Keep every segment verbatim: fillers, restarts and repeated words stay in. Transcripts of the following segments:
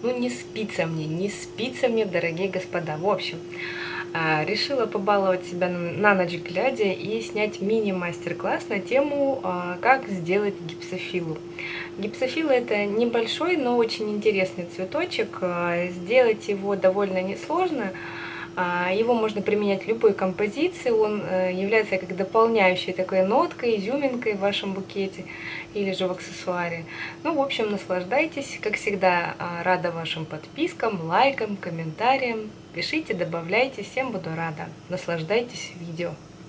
Ну, не спится мне, не спится мне, дорогие господа. В общем, решила побаловать себя на ночь глядя и снять мини-мастер-класс на тему, как сделать гипсофилу. Гипсофила — это небольшой, но очень интересный цветочек. Сделать его довольно несложно. Его можно применять в любой композиции, он является как дополняющей такой ноткой, изюминкой в вашем букете или же в аксессуаре. Ну, в общем, наслаждайтесь. Как всегда, рада вашим подпискам, лайкам, комментариям. Пишите, добавляйте, всем буду рада. Наслаждайтесь видео.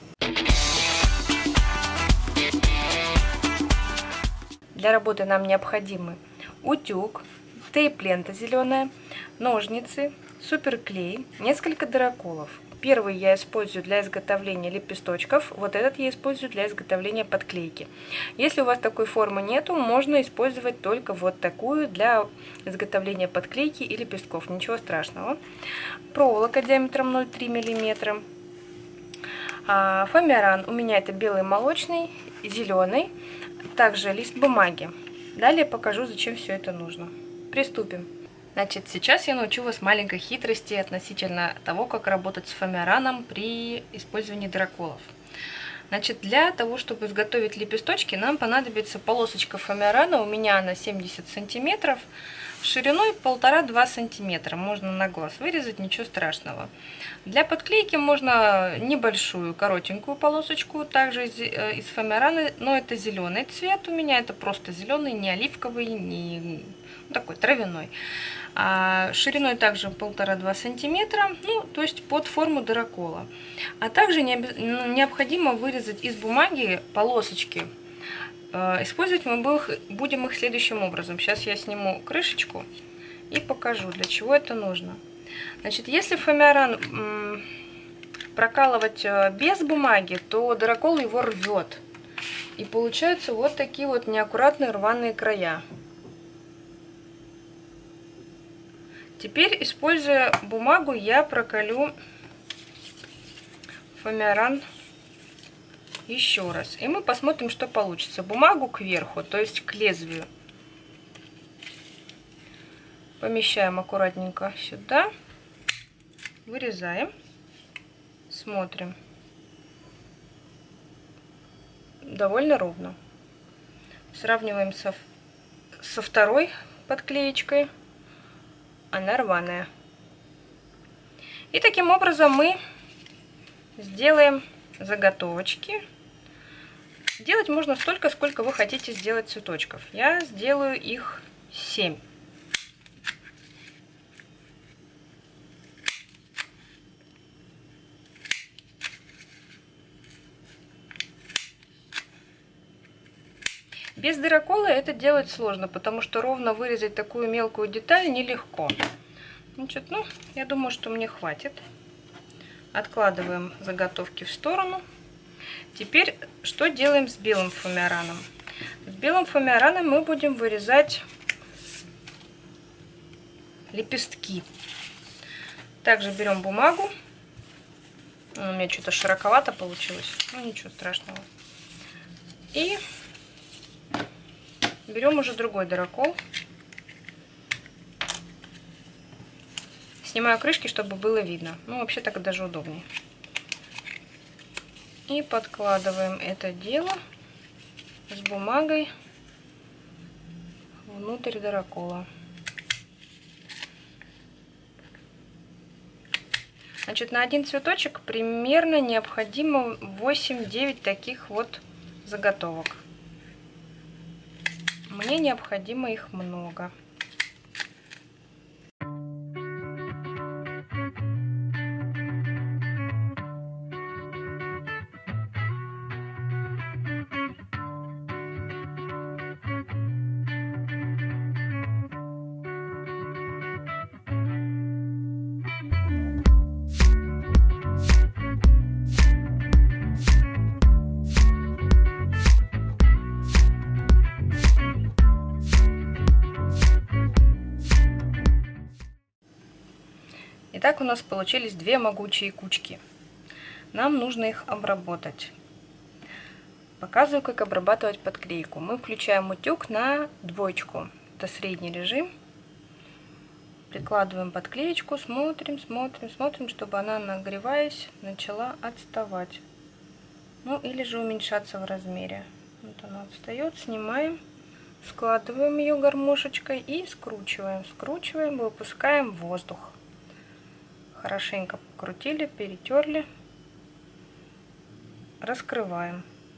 Для работы нам необходимы утюг, тейп-лента зеленая, ножницы, суперклей, несколько дыроколов. Первый я использую для изготовления лепесточков, вот этот я использую для изготовления подклейки. Если у вас такой формы нету, можно использовать только вот такую для изготовления подклейки и лепестков, ничего страшного. Проволока диаметром ноль целых три миллиметра. Фоамиран, у меня это белый молочный, зеленый, также лист бумаги. Далее покажу, зачем все это нужно. Приступим. Значит, сейчас я научу вас маленькой хитрости относительно того, как работать с фоамираном при использовании дыроколов. Значит, для того, чтобы изготовить лепесточки, нам понадобится полосочка фоамирана. У меня она семьдесят сантиметров, шириной полтора-два сантиметра. Можно на глаз вырезать, ничего страшного. Для подклейки можно небольшую коротенькую полосочку, также из, из фоамирана, но это зеленый цвет у меня, это просто зеленый, не оливковый, не такой травяной. А шириной также полтора-два сантиметра, ну, то есть под форму дырокола. А также необходимо вырезать из бумаги полосочки. Использовать мы будем их следующим образом. Сейчас я сниму крышечку и покажу, для чего это нужно. Значит, если фоамиран прокалывать без бумаги, то дырокол его рвет. И получаются вот такие вот неаккуратные рваные края. Теперь, используя бумагу, я проколю фоамиран еще раз. И мы посмотрим, что получится. Бумагу кверху, то есть к лезвию, помещаем аккуратненько сюда, вырезаем, смотрим. Довольно ровно. Сравниваем со, со второй подклеечкой. Она рваная. И таким образом мы сделаем заготовочки. Делать можно столько, сколько вы хотите сделать цветочков. Я сделаю их семь. Без дырокола это делать сложно, потому что ровно вырезать такую мелкую деталь нелегко. Значит, ну, я думаю, что мне хватит. Откладываем заготовки в сторону. Теперь, что делаем с белым фоамираном? С белым фоамираном мы будем вырезать лепестки. Также берем бумагу. У меня что-то широковато получилось, ну ничего страшного. И берем уже другой дырокол. Снимаю крышки, чтобы было видно. Ну, вообще так даже удобнее. И подкладываем это дело с бумагой внутрь дырокола. Значит, на один цветочек примерно необходимо восемь-девять таких вот заготовок. Мне необходимо их много. Итак, у нас получились две могучие кучки. Нам нужно их обработать. Показываю, как обрабатывать подклейку. Мы включаем утюг на двоечку. Это средний режим. Прикладываем подклеечку, смотрим, смотрим, смотрим, чтобы она, нагреваясь, начала отставать. Ну или же уменьшаться в размере. Вот она отстает, снимаем, складываем ее гармошечкой и скручиваем. Скручиваем, выпускаем воздух. Хорошенько покрутили, перетерли. Раскрываем.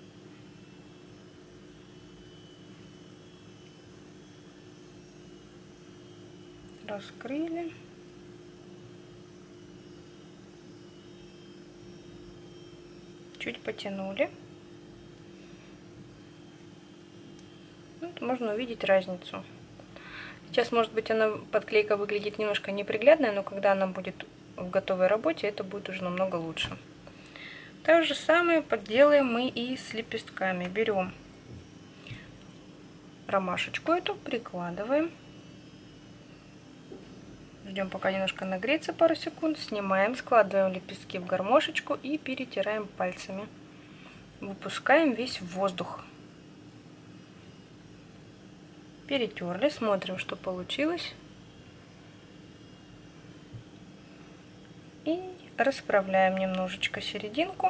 Раскрыли. Чуть потянули. Вот можно увидеть разницу. Сейчас, может быть, она, подклейка выглядит немножко неприглядная, но когда она будет в готовой работе, это будет уже намного лучше. То же самое подделаем мы и с лепестками. Берем ромашечку эту, прикладываем. Ждем, пока немножко нагреется пару секунд. Снимаем, складываем лепестки в гармошечку и перетираем пальцами. Выпускаем весь воздух. Перетерли, смотрим, что получилось. И расправляем немножечко серединку.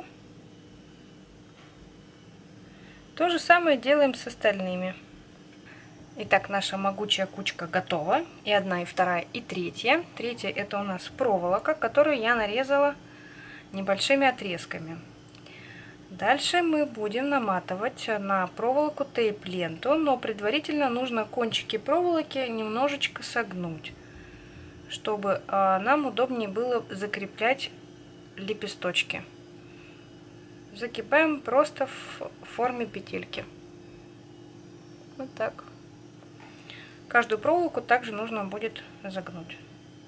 То же самое делаем с остальными. Итак, наша могучая кучка готова. И одна, и вторая, и третья. Третья — это у нас проволока, которую я нарезала небольшими отрезками. Дальше мы будем наматывать на проволоку тейп-ленту, но предварительно нужно кончики проволоки немножечко согнуть, чтобы нам удобнее было закреплять лепесточки. Закипаем просто в форме петельки. Вот так. Каждую проволоку также нужно будет загнуть.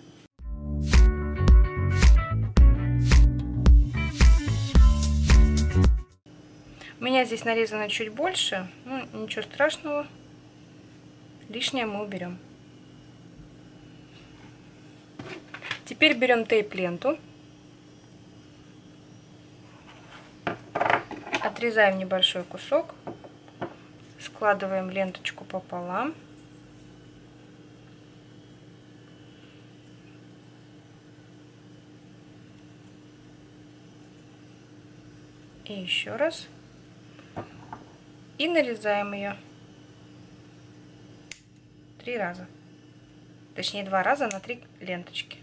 У меня здесь нарезано чуть больше, ну ничего страшного, лишнее мы уберем. Теперь берем тейп-ленту, отрезаем небольшой кусок, складываем ленточку пополам. И еще раз. И нарезаем ее три раза. Точнее, два раза на три ленточки.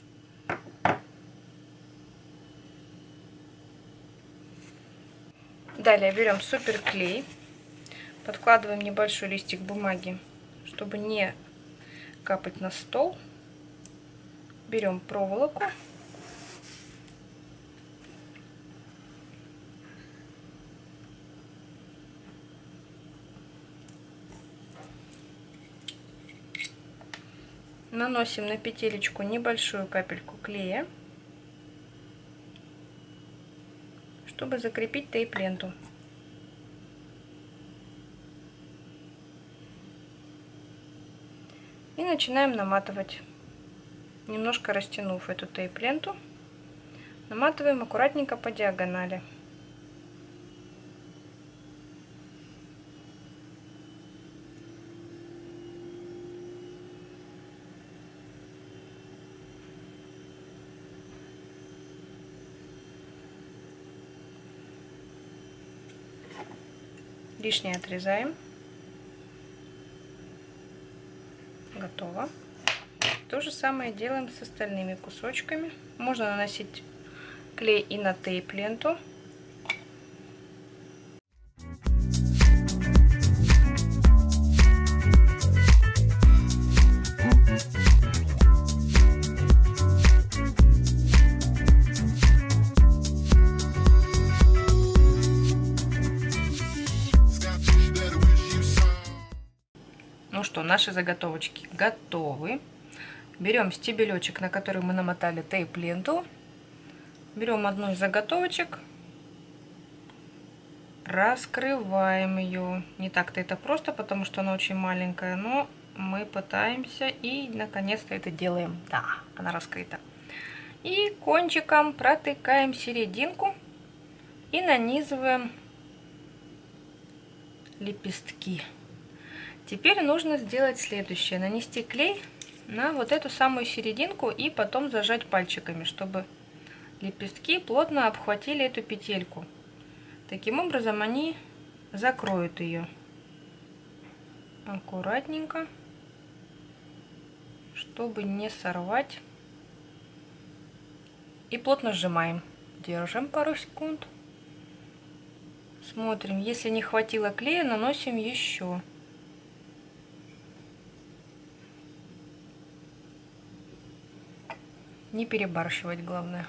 Далее берем суперклей. Подкладываем небольшой листик бумаги, чтобы не капать на стол. Берем проволоку. Наносим на петелечку небольшую капельку клея, чтобы закрепить тейп-ленту. И начинаем наматывать, немножко растянув эту тейп-ленту. Наматываем аккуратненько по диагонали. Лишнее отрезаем. Готово. То же самое делаем с остальными кусочками. Можно наносить клей и на тейп-ленту. Ну что, наши заготовочки готовы. Берем стебелечек, на который мы намотали тейп-ленту. Берем одну из заготовочек. Раскрываем ее. Не так-то это просто, потому что она очень маленькая, но мы пытаемся и наконец-то это делаем. Да, она раскрыта. И кончиком протыкаем серединку и нанизываем лепестки. Теперь нужно сделать следующее. Нанести клей на вот эту самую серединку и потом зажать пальчиками, чтобы лепестки плотно обхватили эту петельку. Таким образом они закроют ее. Аккуратненько, чтобы не сорвать. И плотно сжимаем. Держим пару секунд. Смотрим, если не хватило клея, наносим еще. Не перебарщивать, главное.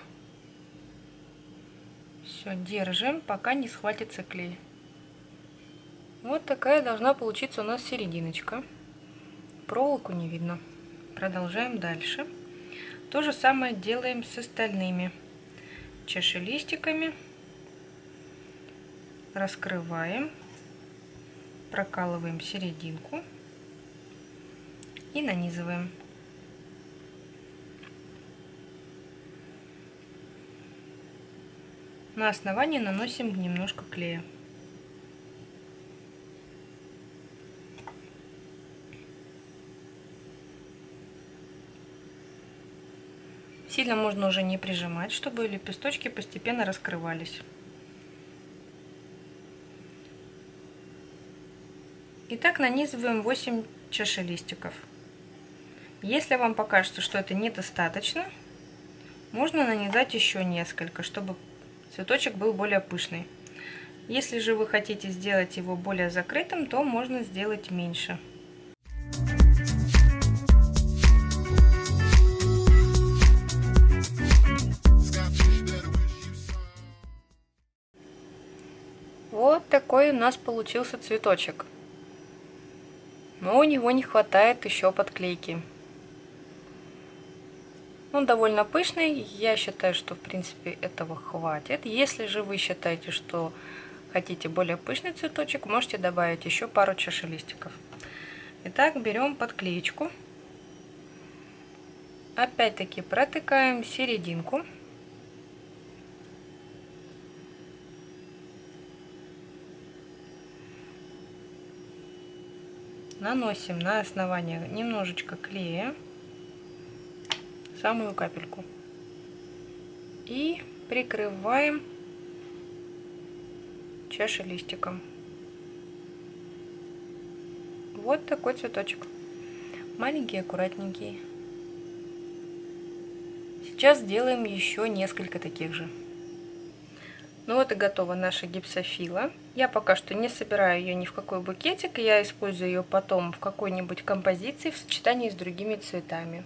Все, держим, пока не схватится клей. Вот такая должна получиться у нас серединочка. Проволоку не видно. Продолжаем дальше. То же самое делаем с остальными чашелистиками. Раскрываем, прокалываем серединку и нанизываем. На основании наносим немножко клея. Сильно можно уже не прижимать, чтобы лепесточки постепенно раскрывались. Итак, нанизываем восемь чашелистиков. Если вам покажется, что это недостаточно, можно нанизать еще несколько, чтобы цветочек был более пышный. Если же вы хотите сделать его более закрытым, то можно сделать меньше. Вот такой у нас получился цветочек. Но у него не хватает еще подклейки. Он довольно пышный, я считаю, что в принципе этого хватит. Если же вы считаете, что хотите более пышный цветочек, можете добавить еще пару чашелистиков. Итак, берем подклеечку. Опять-таки протыкаем серединку. Наносим на основание немножечко клея, самую капельку, и прикрываем чашелистиком. Вот такой цветочек, маленький, аккуратненький. Сейчас сделаем еще несколько таких же. Ну вот и готова наша гипсофила. Я пока что не собираю ее ни в какой букетик, я использую ее потом в какой-нибудь композиции в сочетании с другими цветами.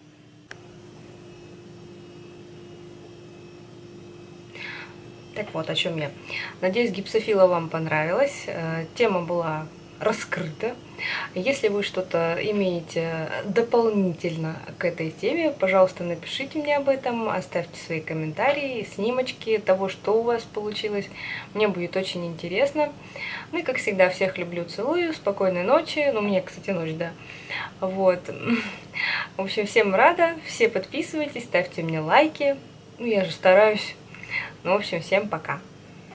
Так вот, о чем я. Надеюсь, гипсофила вам понравилась. Тема была раскрыта. Если вы что-то имеете дополнительно к этой теме, пожалуйста, напишите мне об этом, оставьте свои комментарии, снимочки того, что у вас получилось. Мне будет очень интересно. Ну и, как всегда, всех люблю, целую, спокойной ночи. Ну, мне, кстати, ночь, да. Вот. В общем, всем рада, все подписывайтесь, ставьте мне лайки. Ну, я же стараюсь. Ну, в общем, всем пока.